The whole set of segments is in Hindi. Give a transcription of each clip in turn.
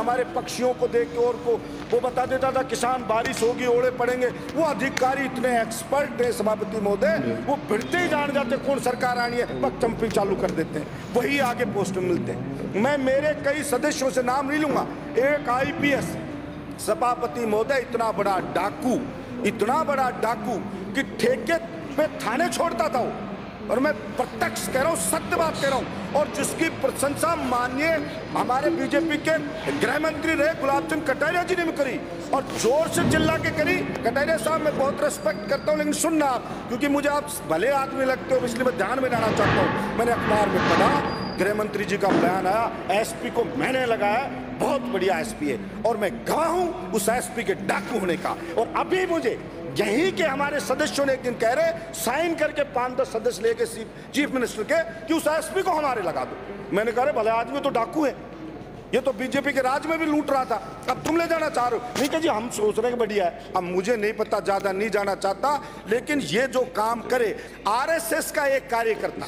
हमारे पक्षियों को देख के और को वो बता देता था किसान बारिश होगी ओले पड़ेंगे। वो अधिकारी इतने एक्सपर्ट थे सभापति महोदय, वो भिड़ते ही जान जाते कौन सरकार आनी है, बस चंपिंग चालू कर देते हैं, वही आगे पोस्ट में मिलते हैं। मैं मेरे कई सदस्यों से नाम नहीं लूंगा, एक IPS सभापति महोदय इतना बड़ा डाकू कि ठेके पे थाने छोड़ता था वो, और मैं प्रत्यक्ष कह रहा हूं, सत्य बात कह रहा हूं। और जिसकी प्रशंसा माननीय हमारे बीजेपी के गृह मंत्री रहे गुलाब चंद कटारिया जी ने भी करी, और जोर से चिल्ला के करी। कटारिया साहब मैं बहुत रिस्पेक्ट करता हूं, लेकिन सुनना आप, क्योंकि मुझे आप भले आदमी लगते हो, इसलिए मैं ध्यान में लाना चाहता हूं। मैंने अखबार में पढ़ा, गृह मंत्री जी का बयान आया, SP को मैंने लगाया, बहुत बढ़िया SP है, और मैं गवाह हूं उस SP के डाकू होने का। और अभी मुझे यही के हमारे सदस्यों ने एक दिन कह रहे साइन करके 5-10 सदस्य लेके चीफ मिनिस्टर के कि उस SP को हमारे लगा दो। मैंने कहा भले आदमी तो डाकू है, ये तो बीजेपी के राज में भी लूट रहा था, अब तुम ले जाना चाह रहे हो। नहीं कि जी हम सोच रहे हैं बढ़िया है, अब मुझे नहीं पता, ज्यादा नहीं जाना चाहता, लेकिन ये जो काम करे RSS का एक कार्यकर्ता,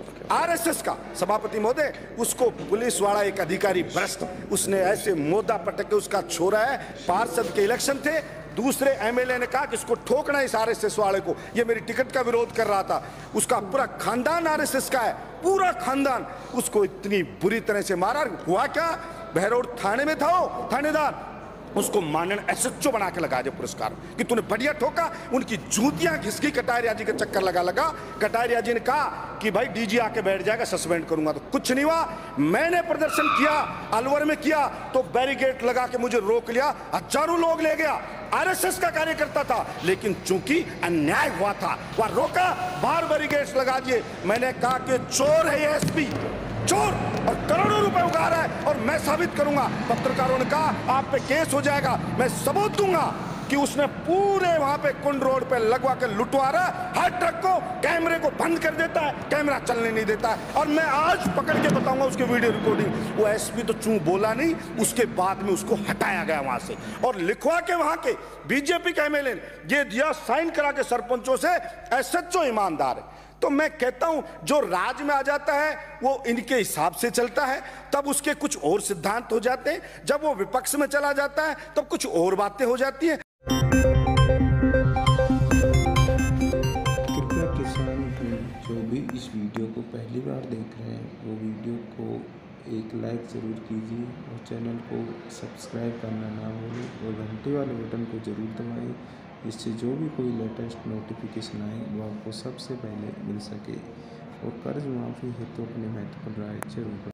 RSS का सभापति महोदय, उसको पुलिस वाला एक अधिकारी भ्रष्ट, उसने ऐसे मोदा पटक के, उसका छोरा है, पार्षद के इलेक्शन थे, दूसरे MLA ने कहा कि इसको ठोकना इस RSS वाले को, ये मेरी टिकट का विरोध कर रहा था, उसका पूरा खानदान RSS का है, पूरा खानदान, उसको इतनी बुरी तरह से मारा। हुआ क्या, बहरोड थाने में था वो थानेदार, उसको माननीय SHO बना के लगा दिया पुरस्कार कि तूने बढ़िया ठोका। उनकी जूतियां घिसकी कटारिया जी के चक्कर लगा। कटारिया जी ने कहा कि भाई DG आके बैठ जाएगा, सस्पेंड करूंगा, तो कुछ नहीं हुआ। मैंने प्रदर्शन किया, अलवर में किया, तो बैरिकेड लगा के मुझे रोक लिया, हजारों लोग ले गया, RSS का कार्यकर्ता था, लेकिन चूंकि अन्याय हुआ था वह रोका, बाहर बैरिकेड्स लगा दिए। मैंने कहा कि चोर है ये SP, चोर, और करोड़ों रुपए उगा रहा है, और मैं साबित करूंगा। पत्रकारों ने कहा आप पे केस हो जाएगा, मैं सबूत दूंगा कि उसने पूरे वहां पे कुंड रोड पे लगवा के लुटवा रहा, हर ट्रक को कैमरे को बंद कर देता है, कैमरा चलने नहीं देता है, और मैं आज पकड़ के बताऊंगा उसकी वीडियो रिकॉर्डिंग। वो SP तो चूं बोला नहीं, उसके बाद में उसको हटाया गया वहां से, और लिखवा के वहां के बीजेपी के MLA ने ये दिया, साइन करा के सरपंचों से SHO ईमानदार है। तो मैं कहता हूं जो राज में आ जाता है वो इनके हिसाब से चलता है, तब उसके कुछ और सिद्धांत हो जाते हैं, जब वो विपक्ष में चला जाता है तब कुछ और बातें हो जाती हैं। कृपया किसान जो भी इस वीडियो को पहली बार देख रहे हैं वो वीडियो को एक लाइक ज़रूर कीजिए, और चैनल को सब्सक्राइब करना ना भूलें, और घंटे वाले बटन को ज़रूर दबाएं, इससे जो भी कोई लेटेस्ट नोटिफिकेशन आए वो आपको सबसे पहले मिल सके। और कर्ज माफ़ी हेतु अपनी महत्वपूर्ण राय जरूर